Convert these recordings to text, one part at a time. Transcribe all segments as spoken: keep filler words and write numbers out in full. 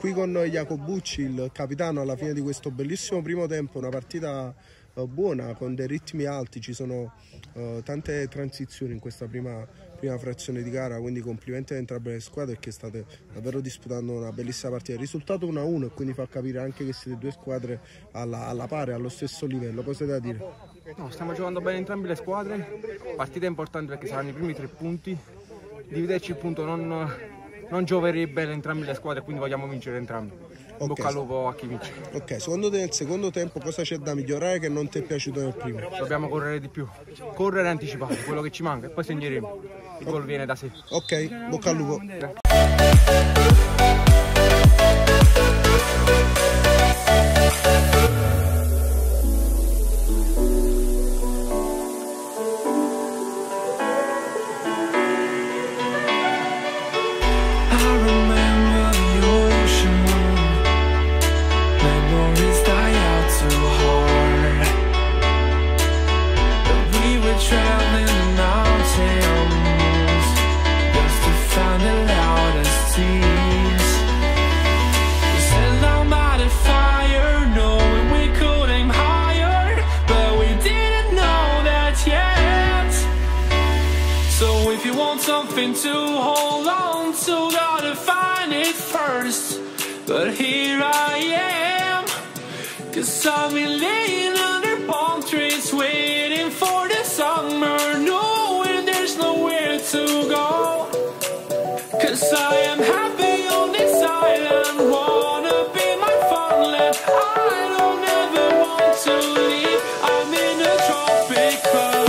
qui con Iacobucci, il capitano, alla fine di questo bellissimo primo tempo, una partita uh, buona con dei ritmi alti, ci sono uh, tante transizioni in questa prima, prima frazione di gara, quindi complimenti a entrambe le squadre che state davvero disputando una bellissima partita. Il risultato uno a uno e quindi fa capire anche che siete due squadre alla, alla pari, allo stesso livello. Cosa hai da dire? No, stiamo giocando bene entrambe le squadre, partita importante perché saranno i primi tre punti, dividerci il punto non, non gioverebbe ad entrambe le squadre, quindi vogliamo vincere entrambi. In Okay. bocca al lupo a chi vince. Ok, secondo te nel secondo tempo cosa c'è da migliorare che non ti è piaciuto nel primo? Dobbiamo correre di più, correre e anticipare, quello che ci manca e poi segneremo, il gol viene da sé. Ok, bocca al lupo. Something to hold on to, gotta find it first. But here I am, cause I've been laying under palm trees, waiting for the summer, knowing there's nowhere to go. Cause I am happy on this island, wanna be my farmland. I don't ever want to leave, I'm in a tropic club.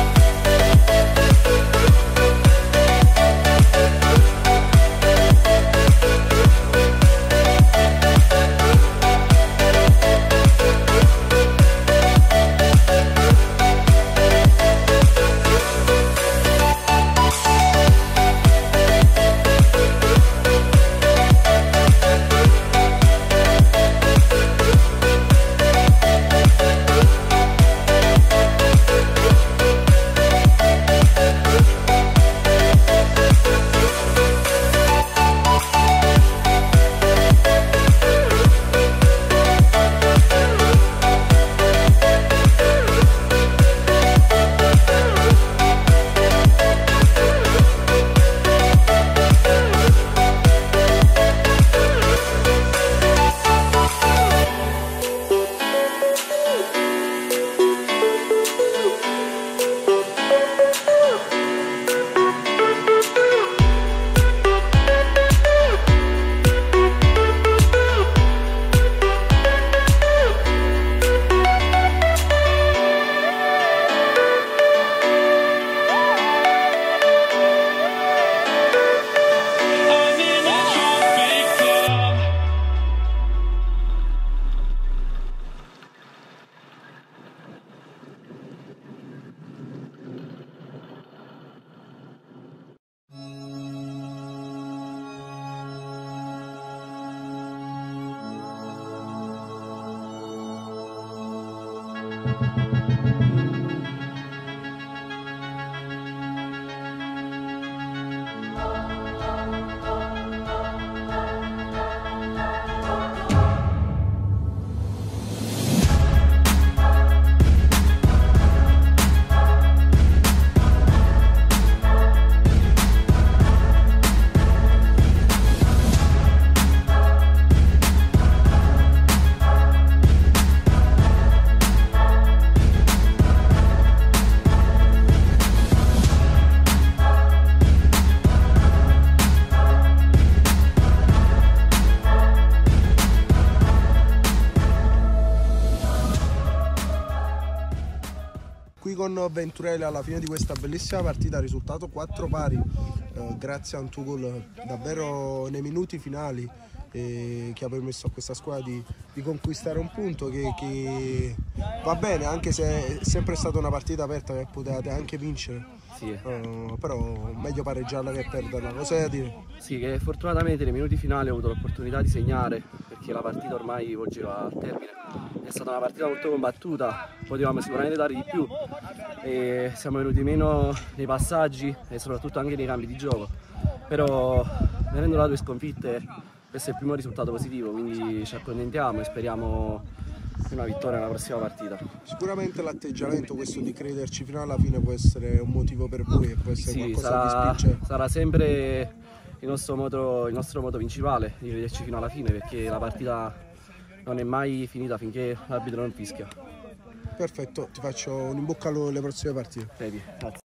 Qui con Venturelli alla fine di questa bellissima partita, risultato quattro pari, eh, grazie a un tuo gol davvero nei minuti finali eh, che ha permesso a questa squadra di, di conquistare un punto che, che va bene, anche se è sempre stata una partita aperta che potevate anche vincere. Sì. Uh, però meglio pareggiarla che perderla. Cosa hai da dire? Sì, che fortunatamente nei minuti finali ho avuto l'opportunità di segnare perché la partita ormai volgeva al termine. È stata una partita molto combattuta, potevamo sicuramente dare di più e siamo venuti meno nei passaggi e soprattutto anche nei cambi di gioco. Però venendo da due sconfitte questo è il primo risultato positivo, quindi ci accontentiamo e speriamo una vittoria nella prossima partita. Sicuramente l'atteggiamento questo di crederci fino alla fine può essere un motivo per voi e può essere Sì, qualcosa sarà, di spinge. sarà sempre il nostro moto, il nostro moto principale, di crederci fino alla fine, perché la partita non è mai finita finché l'arbitro non fischia. Perfetto, ti faccio un in bocca al lupo alle prossime partite. Vedi, grazie.